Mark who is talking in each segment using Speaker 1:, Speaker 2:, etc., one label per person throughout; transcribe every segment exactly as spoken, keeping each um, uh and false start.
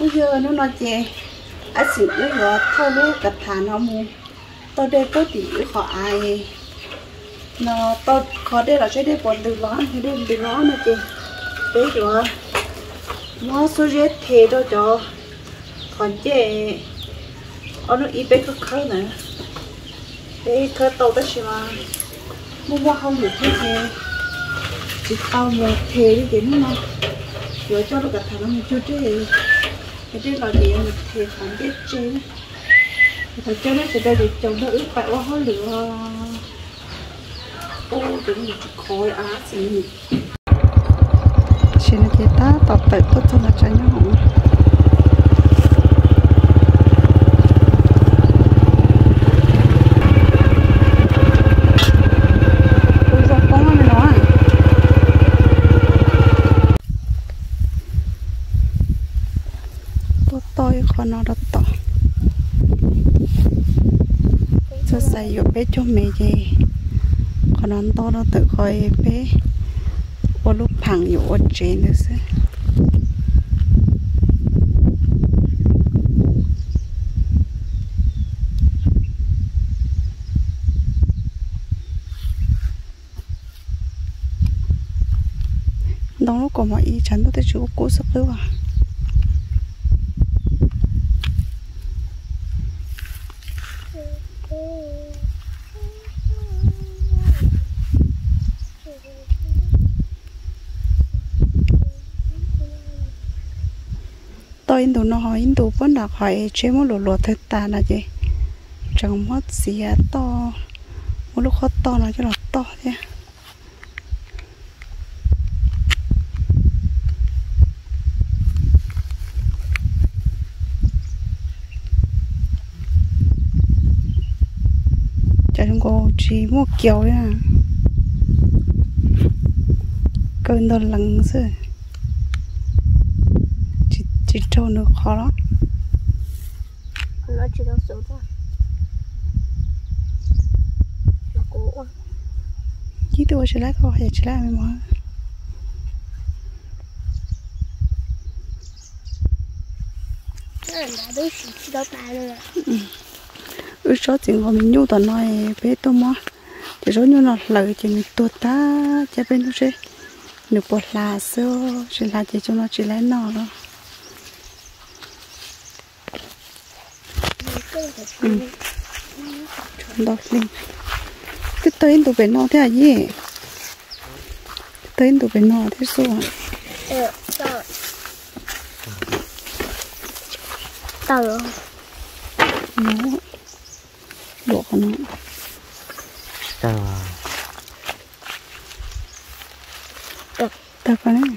Speaker 1: bây giờ nó nói chè anh xịn nó rồi thôi lúc gặp thà nó mua tôi đây có tí khó ai nó tôi khó đây là sẽ đây còn từ đó thì đây từ đó nó chè đấy rồi nó số giết thế đó cho còn chè ở nó ít bé có khơi nữa đấy khơi tàu đó chứ mà mua mua không được thế chè chỉ tao một thế đi đến nó rồi cho nó gặp thà nó một chút chứ cái đây là gì mình thì không biết chế thật cho nó sẽ đây để trồng nó ướp phải qua hóa lửa ô đúng là khói á gì xin chị ta tập tự tốt cho là cho nhau tôi còn nó đắt to cho xài vô bé cho mẹ gì còn nó to nó tự coi bé ô lúc phẳng vô ô trên nữa chứ đó lúc còn mọi ý chắn tôi thấy chú cố sức nữa à tôi in đồ nó hỏi in đồ vẫn là hỏi chế một lỗ lỗ thật ta là gì chẳng mất gì to một lúc khó to nó cho là to thế chẳng có chỉ một kiểu đấy à cơn đó lắng rồi chỉ trâu nước khó lắm
Speaker 2: nó chỉ có số thôi nó cố
Speaker 1: chỉ tôi chỉ lấy thôi chỉ lấy mình mà
Speaker 2: nó đã đối xử chỉ đâu ta nữa
Speaker 1: ừ số tiền của mình nhu tao nói bé tôi mà chỉ số nhu nó lợi chỉ mình tôi ta cho bên nó sẽ được bột là xưa chỉ là chỉ cho nó chỉ lấy nó thôi ừ. Đó lên cái tên tụi bên nó thế à gì tên tụi bên nó thế sao
Speaker 2: ờ tao tao rồi
Speaker 1: nó luộc nó
Speaker 3: tao
Speaker 1: tao cái này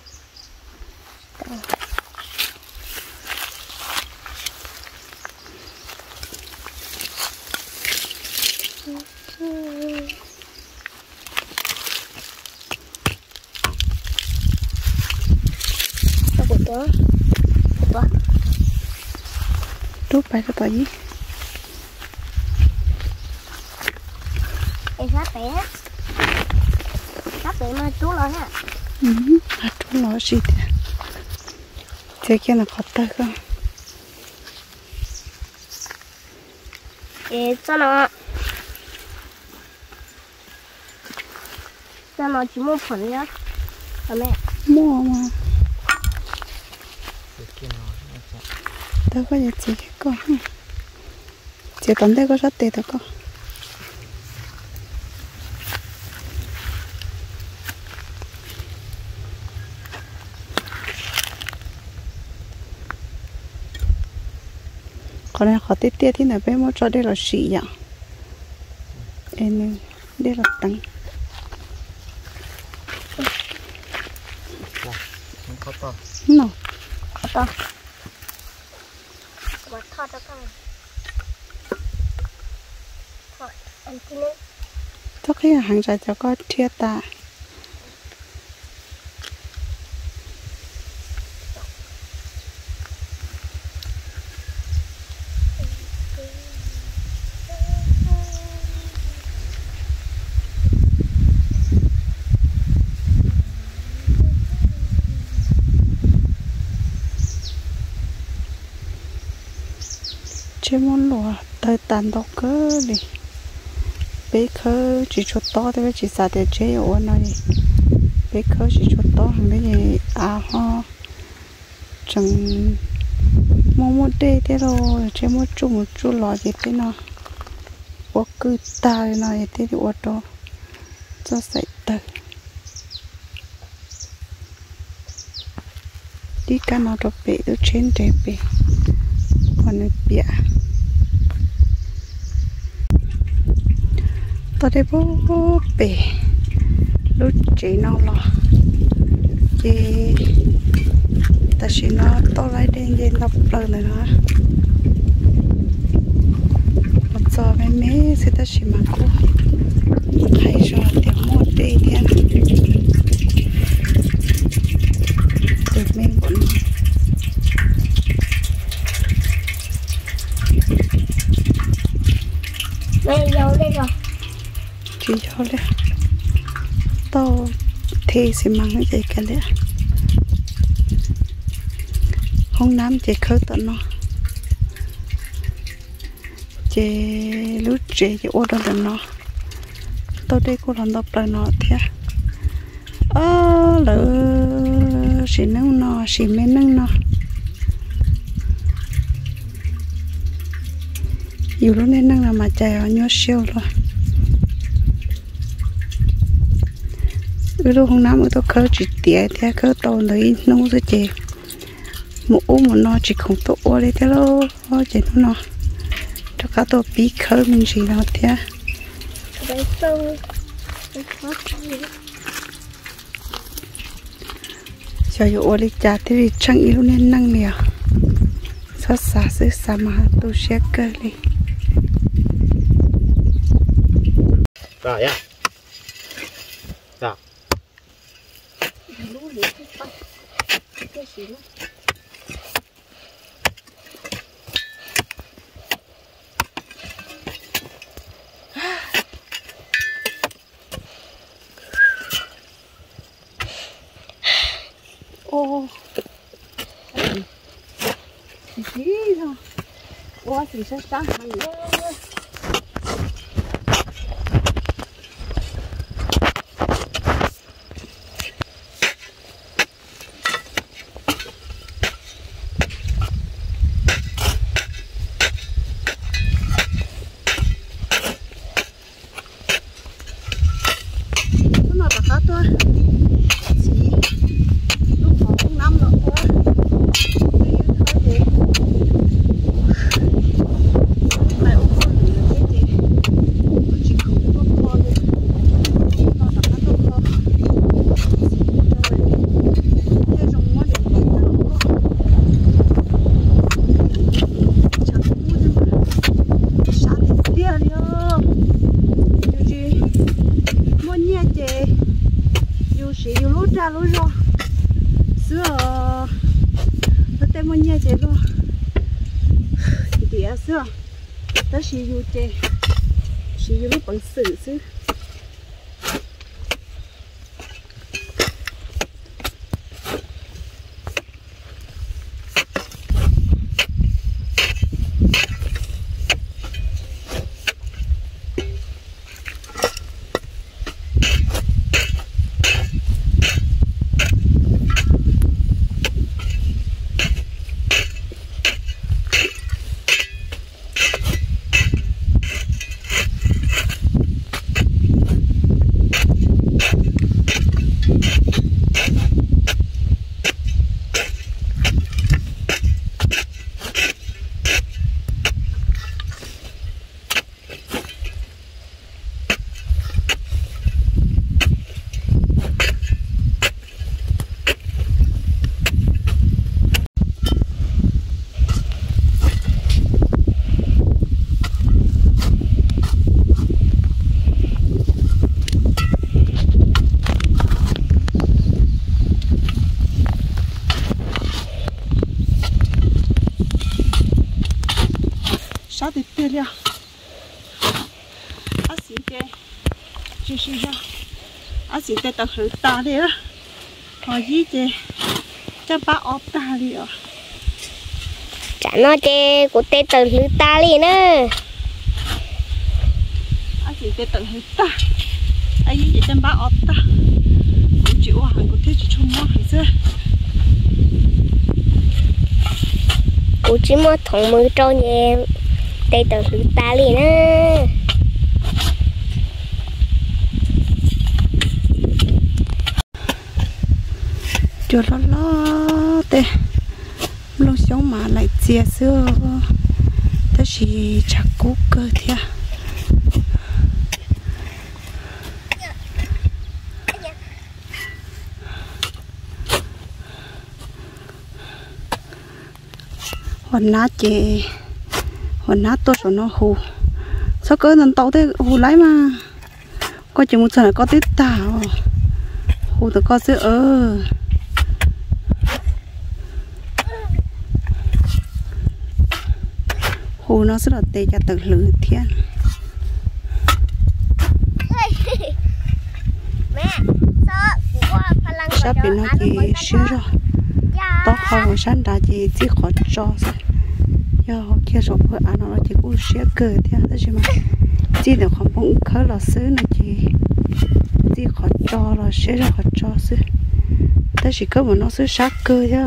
Speaker 1: đốt bài cái tỏi gì
Speaker 2: em sát bé sát bé mà chú lo ha
Speaker 1: ừ chú lo gì thế thế kia là khó tay không
Speaker 2: ê cho nó cho nó chỉ một phần nhá hả mẹ
Speaker 1: mua mà tao có gì chỉ có chỉ tận đây có rất tệ tao có còn này khó tiết tiết thì này bé mua cho đây là xỉ ạ em đây là tăng
Speaker 3: khó to
Speaker 1: nó
Speaker 2: khó to mà thọt cho con thọt ăn cái này
Speaker 1: chắc khi hàng dài cho có thiệt ta chế món lúa tới tàn đọc cơ đi bé khơi chỉ cho to thế chỉ xả để chế ở này bé khơi chỉ cho to hàng đấy gì à ho chẳng mong một đê thế rồi chế một chút một chút lò gì thế nào có cứ ta này thế thì ở đó cho sạch tới đi cả nó đập bể ở trên đẹp bể còn nó bịa tao đây bố bể lúc chỉ nó lo chỉ ta chỉ nó to lại đen đen đập lần này nó một giờ mấy mấy sẽ ta chỉ mặc cô hay cho tiền một đi tiền được mình cũng
Speaker 2: đây dầu đây rồi
Speaker 1: chỉ cho đấy tao thì sẽ mang cái gì cả đấy không nắm chỉ khơi tận nó chỉ lúc chỉ chỉ ô đâu nó tao đây cô làm đập lại nó thế ơ lỡ chỉ nâng nó chỉ mấy nâng nó dù lúc nên nâng là mà chạy ở nhau siêu rồi lúc không nắm tôi khơi chỉ tía thế khơi tàu đấy nông rồi chị một ôm một nó chỉ không tổ ô đấy thế lo chỉ nó cho cả tổ bí khơi mình chỉ nào thế
Speaker 2: đấy sâu
Speaker 1: cho dù ô đi chả thế thì chẳng ý lúc nên năng nhiều sao xả sự xả mà tôi sẽ cơ đi
Speaker 3: rồi á rồi
Speaker 1: ô gì thôi ô thì sẽ sáng hàng nữa nó là cá tôi lúa rau sữa nó tên mua nhẹ chế luôn thì tía sữa đó là dùng chế sử dụng bằng sử chứ sao thì tiền nha, à xí tiền, chỉ xí ra, à xí tiền tao hử ta đi á, hồi gì chứ, cho ba ốp ta đi à,
Speaker 2: chả nó chê của tê từ lư ta liền á
Speaker 1: anh chị tê từ lư ta anh ấy chỉ chân ba ọt ta cũng chịu hàng của thế chỉ chung mua hàng xưa
Speaker 2: của chỉ mua thùng mưa trâu nhẹ tê từ lư ta liền á
Speaker 1: chưa lo lo tê lúc sống mà lại chia xưa thế chỉ chắc cú cơ thia hoàn nát chị hoàn nát tôi cho nó hù sao cơ lần tàu thế hù lấy mà có chỉ một lần là có tít tảo hù từ có sữa ơ hù nó rất là tệ cho từ lử thiên sắp bị nó chỉ sửa rồi tao không sáng đã chỉ chỉ khó cho rồi do kia rồi bữa ăn nó chỉ cũng sửa cơ thế đó chứ mà chỉ được không bụng khơi là sữa nó chỉ chỉ khó cho là sửa ra khó cho sữa thế chỉ có một nó sửa sát cơ thôi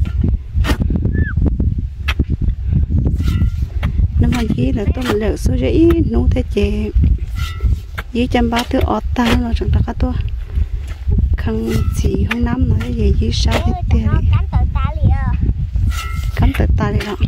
Speaker 1: mà gì là tôi lỡ số giấy nô thế chị dưới trăm ba thứ ọt ta nó chẳng ta tôi khăn chỉ không nắm nói gì dưới sao hết tiền cắn tự ta đi đó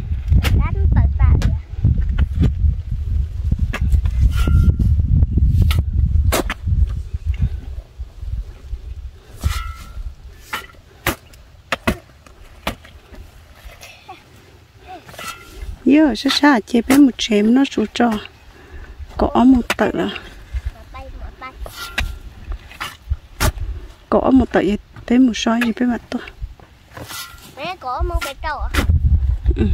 Speaker 1: giờ sẽ xa chế bé một chém nó sụt cho có một tự là có một tự vậy bé một soi gì bé mặt tôi
Speaker 2: mẹ có một cái trâu à
Speaker 1: ừ.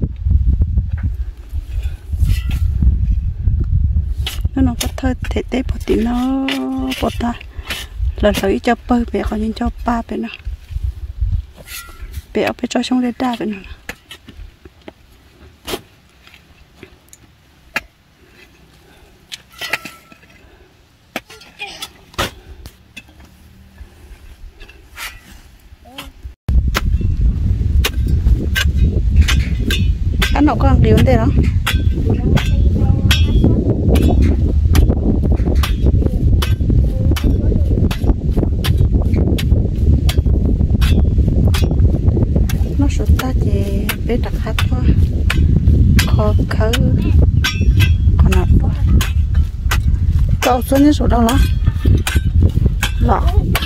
Speaker 1: nó nó có thơ thể tế bỏ tí nó bỏ ta là lấy cho bơi bé còn nhìn cho ba bé nào bé ở bé cho trong đây đa bé nào ăn nó có ăn điều thế đó nó sụt ta chỉ biết đặt hát thôi khó khứ còn nạp thôi cậu xuống như sụt đâu đó lọ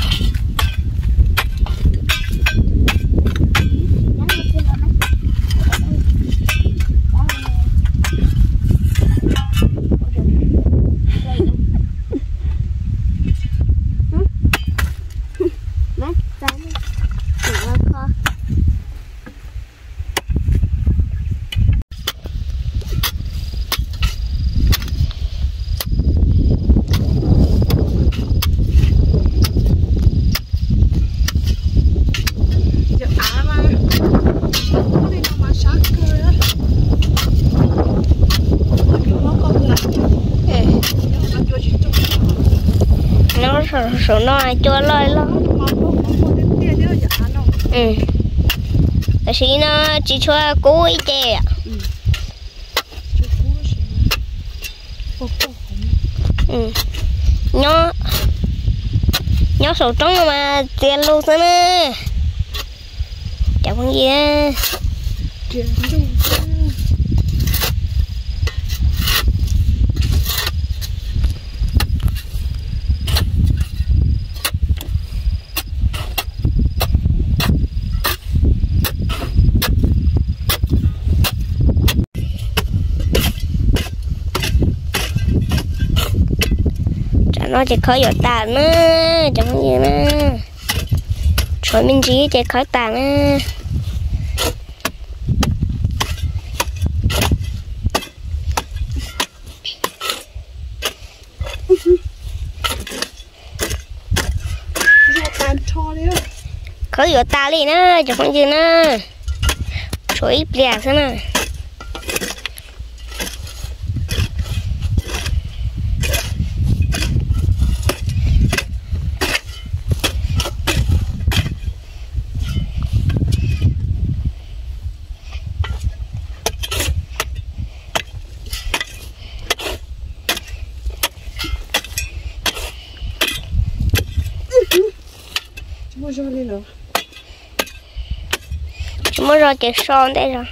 Speaker 2: số nó chua lơi lắm ừ cái gì nó chỉ cho cối chè à ừ nhó nhó sầu trắng mà tiền luôn thế nè chả con gì á nó chỉ khởi ở tà nữa chẳng có gì nữa rồi mình chỉ chỉ khởi tà nữa khởi ở tà đi nữa chẳng có gì nữa chỗ ít bẹt thế này
Speaker 1: mua cho đi rồi
Speaker 2: chúng mới rồi chạy son đây rồi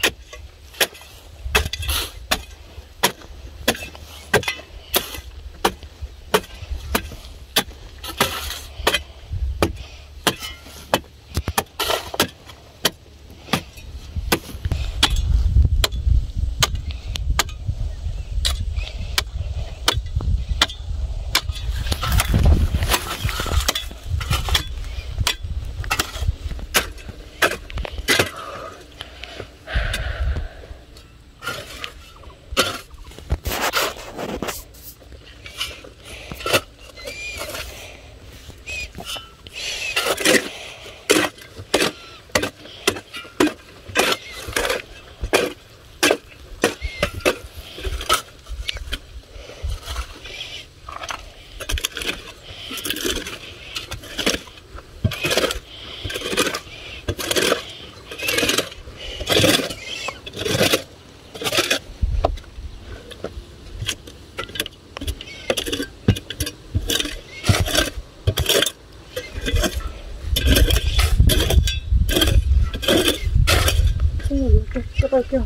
Speaker 1: cái kia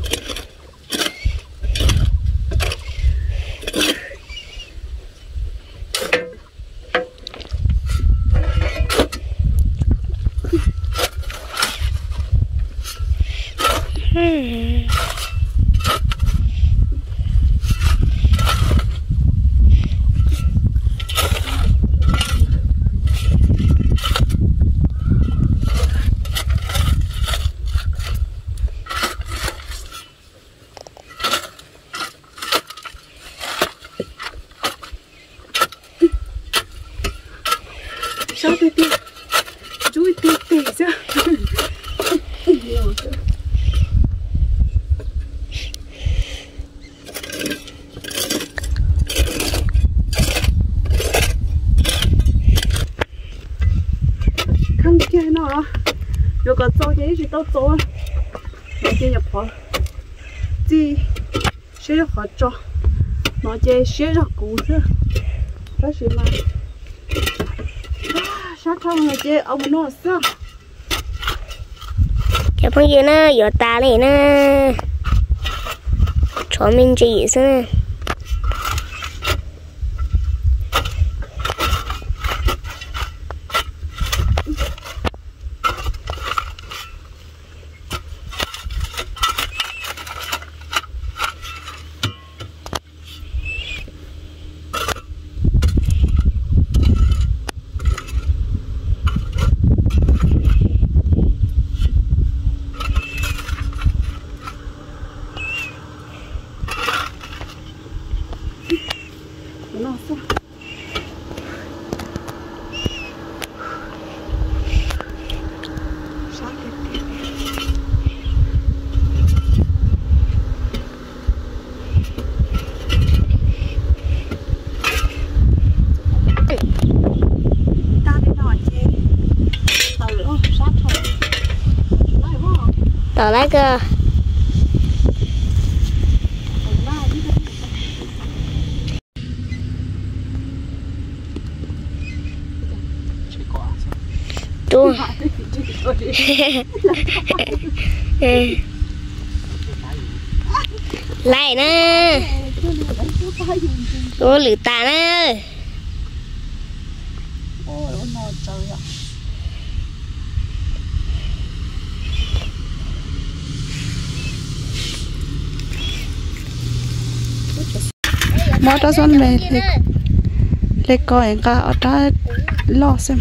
Speaker 2: hmm.
Speaker 1: sao tê tê chui tê tê ra không kia nó rồi còn cho cái gì tao cho nó kia nhập họ gì sẽ được họ cho nó chơi sẽ được cũ chứ đó là mà sát không là chơi ông nó sao
Speaker 2: cái phong gì nó giờ ta này nó cho mình chỉ xem
Speaker 1: nó sao sát cái ta đi nói chơi tao nữa sát thôi lại không
Speaker 2: tao lấy cơ chú lại nè chú lử tà nè
Speaker 1: ôi nó trời ạ mỏ cho son mẹ lấy lấy coi cả ở trái lo xem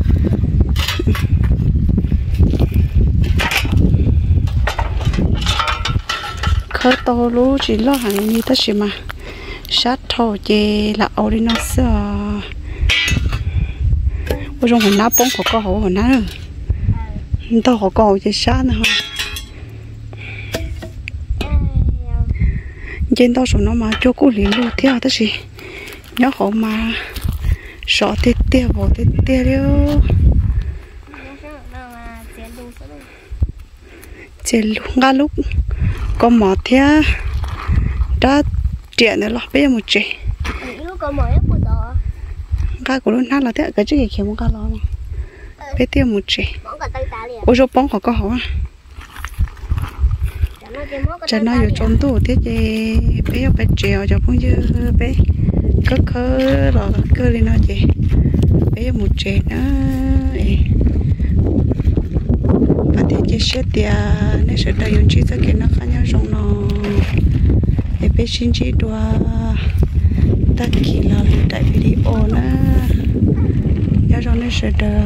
Speaker 1: khơi to lú chỉ lo hàng như thế gì mà sát thầu chè là ở đây nó sợ ôi trong hòn nắp bông của con hổ hòn nắp tao họ còn chè sát nữa không trên tao số nó mà cho cô liền luôn theo đó gì nhớ họ mà sợ tê tê vào tê tê đó trên lúc ngã lúc có mỏ theo đã chuyện này là bây giờ một chuyện cái của nó là thế cái gì kia một cái lo bây giờ một chuyện ôi số bóng họ có họ cho nó vô trong tủ thế gì bé bé trèo cho phong dư bé có khơ rồi cơ lên nó gì bé một trẻ nữa và thế chỉ sẽ tia nếu sẽ đợi用chỉ cho cái nó khá nhau trong nó bé xin chỉ đua ta kỳ là tại video nữa nhớ trong nó sẽ đợi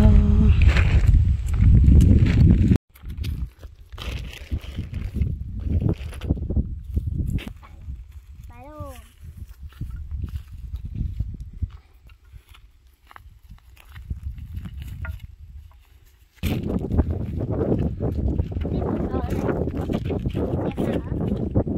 Speaker 2: Tiếp tục rồi.